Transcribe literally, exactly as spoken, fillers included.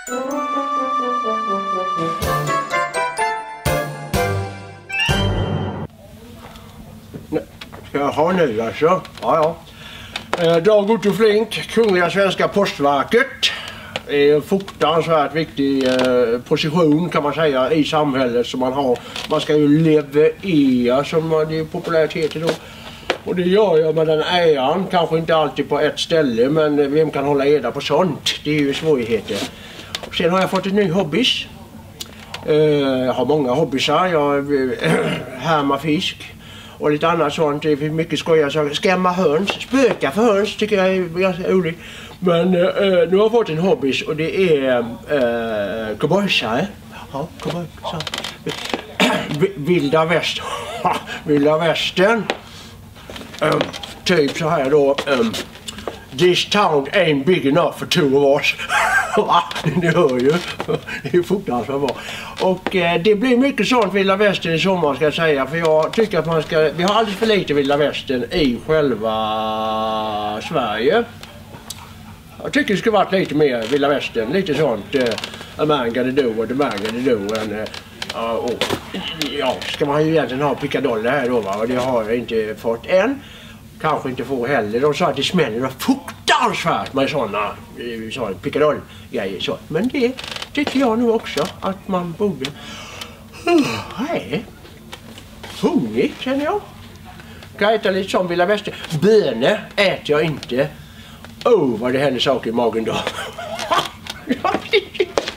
Ska jag ha nu alltså? Ja, ja. Eh, Dag Otto Flink, Kungliga Svenska Postverket. Är en fruktansvärt viktig eh, position kan man säga i samhället som man har. Man ska ju leverera som det är populärt heter då. Och det gör jag med den äran, kanske inte alltid på ett ställe, men vem kan hålla eda på sånt? Det är ju svårigheter. Och sen har jag fått en ny hobbys. Eh, jag har många hobbysar. Jag äh, härmar fisk och lite annat sånt. Det är mycket skoja saker. Skrämma höns, spöka för höns tycker jag är ganska roligt. Men eh, nu har jag fått en hobbys och det är eh, cowboysare. Ja, cowboysare. Vilda väst. Vilda västern. Um, typ så här då. Um, This town ain't big enough for two of us. Ni hör ju. Det är fruktansvärt bra. Och eh, det blir mycket sånt vilda västern i sommar ska jag säga. För jag tycker att man ska... Vi har alldeles för lite vilda västern i själva Sverige. Jag tycker det skulle varit lite mer vilda västern. Lite sånt. Uh, a man gonna do what a man gonna do. And, uh, uh, och, ja, ska man ju egentligen ha pickadoller här då va. Och det har jag inte fått än. Kanske inte får heller. De sa att det smäller fruktansvärt med sådana så, pickadoll-grejer. Så. Men det tycker jag nog också att man borde... Nej. Hungrig känner jag. Kan jag äta lite som vilda väster. Bönor äter jag inte. Åh, oh, vad det händer saker i magen då.